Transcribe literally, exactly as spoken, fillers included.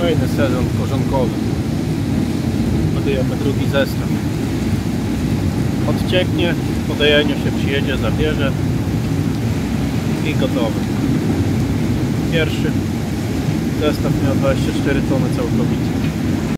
Kolejny sezon korzonkowy. Ładujemy drugi zestaw. Odcieknie, po dojeniu się przyjedzie, zabierze i gotowy. Pierwszy zestaw miał dwadzieścia cztery tony całkowicie.